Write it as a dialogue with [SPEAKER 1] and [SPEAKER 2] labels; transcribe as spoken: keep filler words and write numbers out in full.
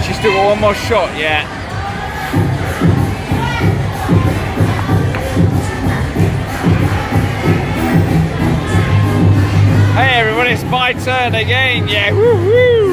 [SPEAKER 1] She's still got one more shot, yeah. Hey everyone, it's my turn again, yeah, woo woo!